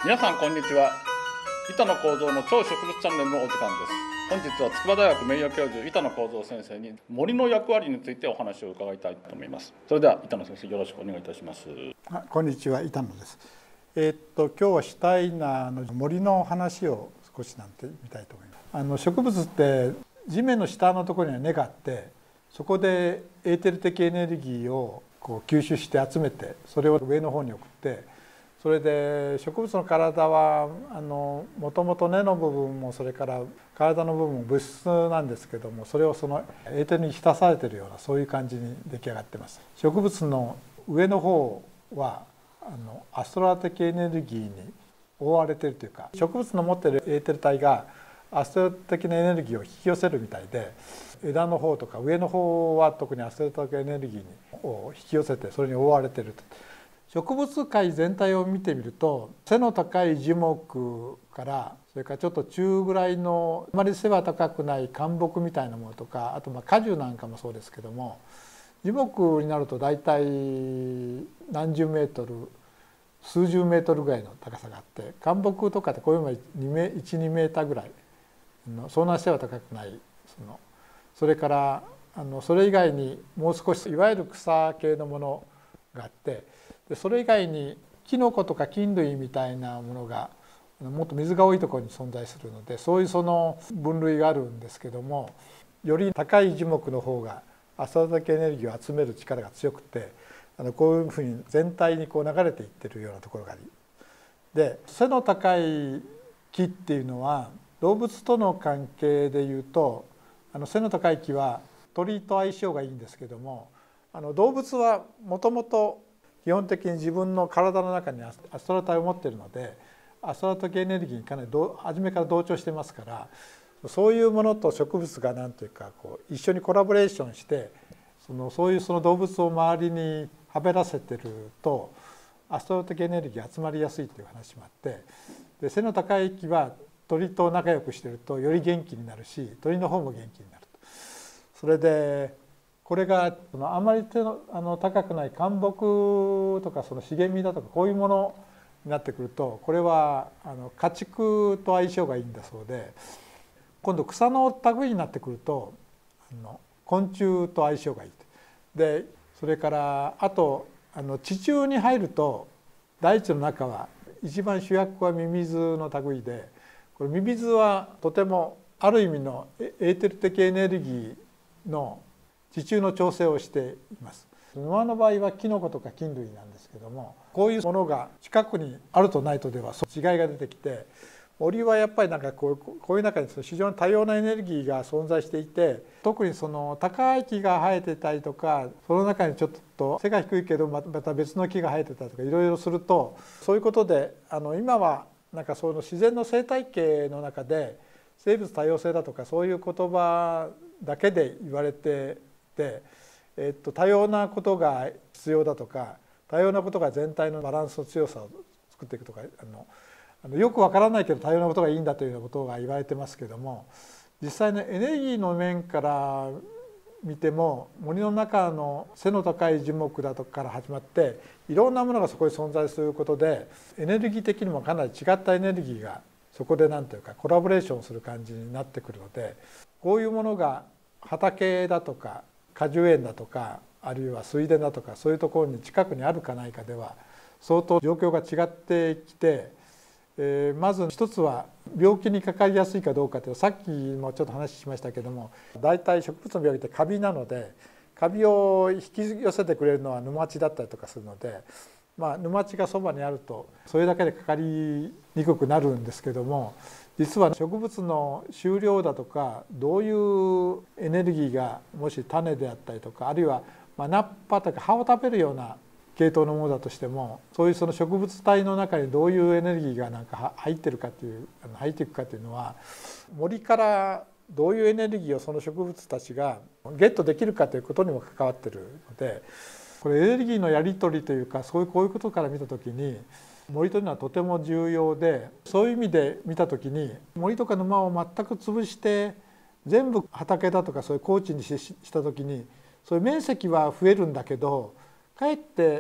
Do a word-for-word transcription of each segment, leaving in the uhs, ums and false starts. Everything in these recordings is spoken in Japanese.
皆さんこんにちは。板野幸三の超植物チャンネルのお時間です。本日は筑波大学名誉教授板野幸三先生に森の役割についてお話を伺いたいと思います。それでは板野先生、よろしくお願いいたします。 あ、こんにちは、板野です。えー、っと今日はシュタイナーの森の話を少しなんてみたいと思います。あの植物って地面の下のところには根があって、そこでエーテル的エネルギーをこう吸収して集めて、それを上の方に送って、それで植物の体はあのもともと根の部分もそれから体の部分も物質なんですけども、それをそのエーテルに浸されているようなそういう感じに出来上がっています。植物の上の方はあのアストラ的エネルギーに覆われているというか、植物の持っているエーテル体がアストラ的なエネルギーを引き寄せるみたいで、枝の方とか上の方は特にアストラ的エネルギーを引き寄せてそれに覆われていると。植物界全体を見てみると、背の高い樹木からそれからちょっと中ぐらいのあまり背は高くない灌木みたいなものとか、あとまあ果樹なんかもそうですけども、樹木になると大体何十メートル数十メートルぐらいの高さがあって、灌木とかってこういうのはいち、にメーターぐらいの、そんな背は高くない、そのそれからあのそれ以外にもう少しいわゆる草系のものがあって、でそれ以外にキノコとか菌類みたいなものがもっと水が多いところに存在するので、そういうその分類があるんですけども、より高い樹木の方がアストラ的エネルギーを集める力が強くて、あのこういうふうに全体にこう流れていってるようなところがあり、で背の高い木っていうのは動物との関係でいうと、あの背の高い木は鳥と相性がいいんですけども、あの動物はもともと基本的に自分の体の中にアストラ体を持っているので、アストラ的エネルギーにかなり初めから同調してますから、そういうものと植物が何というかこう一緒にコラボレーションして、そのそういうその動物を周りにはべらせてるとアストラ的エネルギーが集まりやすいという話もあって、で背の高い木は鳥と仲良くしてるとより元気になるし、鳥の方も元気になると。それでこれがあまり手のあの高くない灌木とかその茂みだとかこういうものになってくると、これはあの家畜と相性がいいんだそうで、今度草の類になってくるとあの昆虫と相性がいい。でそれからあとあの地中に入ると大地の中は一番主役はミミズの類で、これミミズはとてもある意味のエーテル的エネルギーの地中の調整をしています。沼の場合はキノコとか菌類なんですけども、こういうものが近くにあるとないとでは違いが出てきて、森はやっぱりなんかこうこういう中に非常に多様なエネルギーが存在していて、特にその高い木が生えてたりとか、その中にちょっと背が低いけどまた別の木が生えてたりとかいろいろすると、そういうことであの今はなんかその自然の生態系の中で生物多様性だとかそういう言葉だけで言われてで、えっと、多様なことが必要だとか、多様なことが全体のバランスの強さを作っていくとか、あのあのよくわからないけど多様なことがいいんだというようなことが言われてますけども、実際のエネルギーの面から見ても森の中の背の高い樹木だとかから始まっていろんなものがそこに存在することで、エネルギー的にもかなり違ったエネルギーがそこで何というかコラボレーションする感じになってくるので、こういうものが畑だとか果樹園だとかあるいは水田だとかそういうところに近くにあるかないかでは相当状況が違ってきて、えー、まず一つは病気にかかりやすいかどうかという、さっきもちょっと話しましたけども、大体植物の病気ってカビなので、カビを引き寄せてくれるのは沼地だったりとかするので、まあ、沼地がそばにあるとそれだけでかかりにくくなるんですけども、実は植物の収量だとかどういうエネルギーがもし種であったりとか、あるいはまあ菜っぱとか葉を食べるような系統のものだとしても、そういうその植物体の中にどういうエネルギーがなんか入ってるかっていう入っていくかというのは、森からどういうエネルギーをその植物たちがゲットできるかということにも関わってるので、これエネルギーのやり取りというか、そういうこういうことから見たときに森というのはとても重要で、そういう意味で見た時に森とか沼を全く潰して全部畑だとかそういう耕地にした時に、そういう面積は増えるんだけど、かえって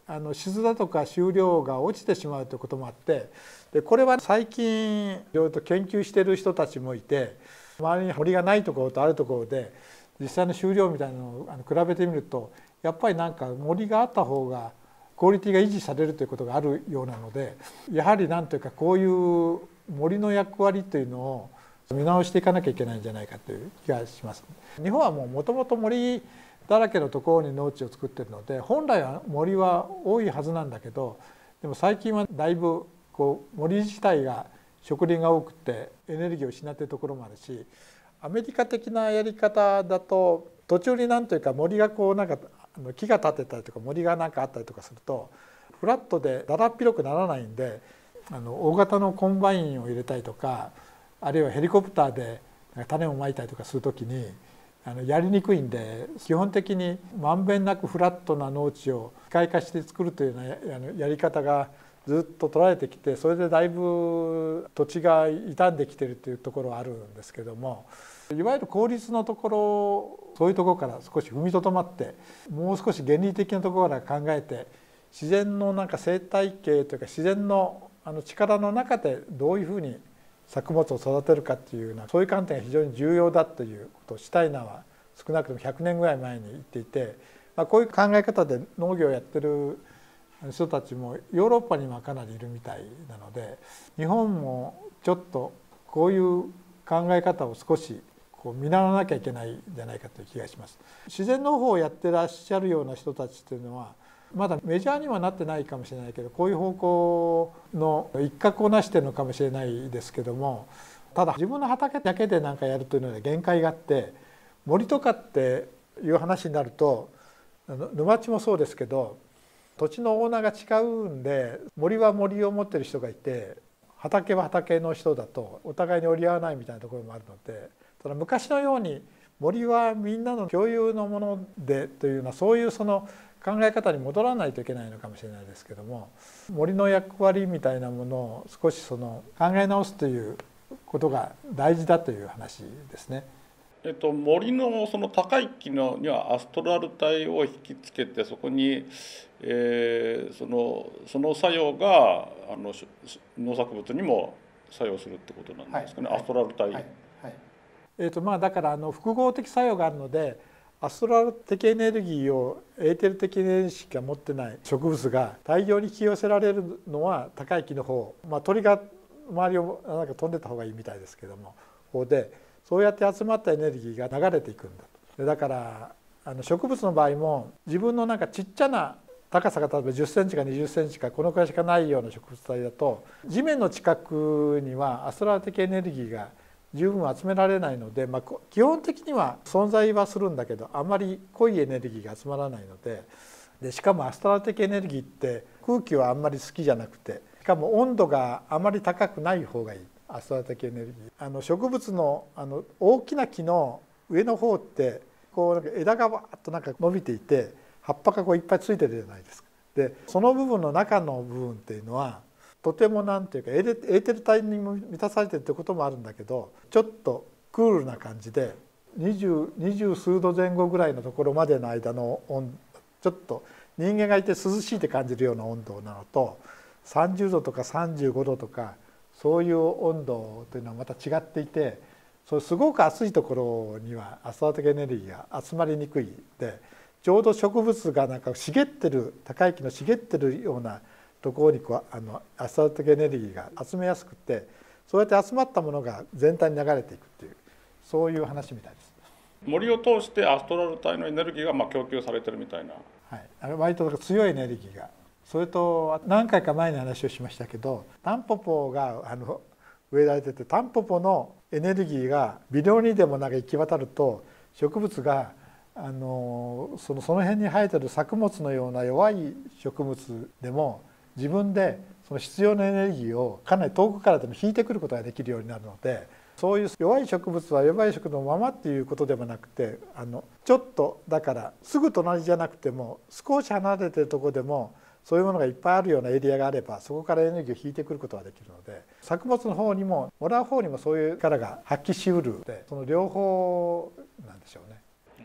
あの質だとか収量が落ちてしまうということもあって、でこれは最近いろいろと研究している人たちもいて、周りに森がないところとあるところで実際の収量みたいなのを比べてみると、やっぱりなんか森があった方がクオリティが維持されるということがあるようなので、やはりなんというかこういう森の役割というのを見直していかなきゃいけないんじゃないかという気がします。日本はもうもともと森だらけのところに農地を作っているので、本来は森は多いはずなんだけど、でも最近はだいぶこう森自体が植林が多くてエネルギーを失っているところもあるし、アメリカ的なやり方だと途中になんというか森がこうなんか木が立てたりとか森がなんかあったりとかするとフラットでだらっ広くならないんで、あの大型のコンバインを入れたりとか、あるいはヘリコプターで種をまいたりとかするときにあのやりにくいんで、基本的にまんべんなくフラットな農地を機械化して作るというような や, やり方がずっと取られてきて、それでだいぶ土地が傷んできているというところはあるんですけども、いわゆる効率のところ、そういうところから少し踏みとどまって、もう少し原理的なところから考えて、自然のなんか生態系というか自然のあの力の中でどういうふうに作物を育てるかっていうような、そういう観点が非常に重要だということをシュタイナーは少なくともひゃくねんぐらい前に言っていて、まあ、こういう考え方で農業をやってる人たちもヨーロッパにはかなりいるみたいなので、日本もちょっとこういう考え方を少しこう見習わなきゃいけないんじゃないかという気がします。自然農法をやってらっしゃるような人たちっていうのはまだメジャーにはなってないかもしれないけど、こういう方向の一角を成しているのかもしれないですけども、ただ自分の畑だけで何かやるというのは限界があって、森とかっていう話になると沼地もそうですけど、土地のオーナーが違うんで、森は森を持ってる人がいて畑は畑の人だとお互いに折り合わないみたいなところもあるので、ただ昔のように森はみんなの共有のものでというような、そういうその考え方に戻らないといけないのかもしれないですけども、森の役割みたいなものを少しその考え直すということが大事だという話ですね。 えっと、森のその高い木のにはアストラル体を引きつけて、そこに、えー、そのその作用があの農作物にも作用するってことなんですかね、はい、アストラル体。はいはい、 えーとまあ、だからあの複合的作用があるので、アストラル的エネルギーをエーテル的エネルギーしか持ってない植物が大量に引き寄せられるのは高い木の方、まあ、鳥が周りをなんか飛んでた方がいいみたいですけども、方でそうやって集まったエネルギーが流れていくんだと。だからあの植物の場合も自分のなんかちっちゃな高さが例えばじゅっセンチかにじゅっセンチかこのくらいしかないような植物体だと、地面の近くにはアストラル的エネルギーが十分集められないので、まあ、基本的には存在はするんだけど、あまり濃いエネルギーが集まらないので、でしかもアストラル的エネルギーって空気はあんまり好きじゃなくて、しかも温度があまり高くない方がいい。アストラル的エネルギー、あの植物のあの大きな木の上の方ってこうなんか枝がわーっとなんか伸びていて、葉っぱがこういっぱいついてるじゃないですか。でその部分の中の部分っていうのはとてもなんていうかエーテル体に満たされてるってこともあるんだけど、ちょっとクールな感じで二十二十数度前後ぐらいのところまでの間の温度、ちょっと人間がいて涼しいって感じるような温度なのと、さんじゅうどとかさんじゅうごどとかそういう温度というのはまた違っていて、それすごく暑いところにはアストラル的エネルギーが集まりにくいで、ちょうど植物がなんか茂ってる高い木の茂ってるようなところにこうあのアストラル的エネルギーが集めやすくて、そうやって集まったものが全体に流れていくっていう、そういう話みたいです。 森を通してアストラル体のエネルギーがまあ供給されてるみたいな。 はい、あれ割と強いエネルギーが。それと何回か前に話をしましたけど、タンポポがあの植えられてて、タンポポのエネルギーが微量にでもなんか行き渡ると、植物があのそのその辺に生えてる作物のような弱い植物でも自分でその必要なエネルギーをかなり遠くからでも引いてくることができるようになるので、そういう弱い植物は弱い植物のままっていうことでもなくて、あのちょっとだからすぐ隣じゃなくても少し離れてるところでもそういうものがいっぱいあるようなエリアがあれば、そこからエネルギーを引いてくることができるので、作物の方にももらう方にもそういう力が発揮しうるで、その両方なんでしょうね。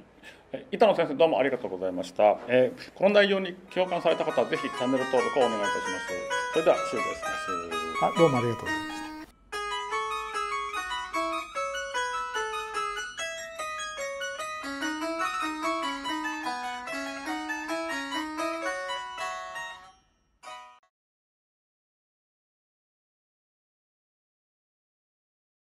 板野先生どうもありがとうございました。えー、この内容に共感された方はぜひチャンネル登録をお願いいたします。それでは終了します。 あ、どうもありがとうございました。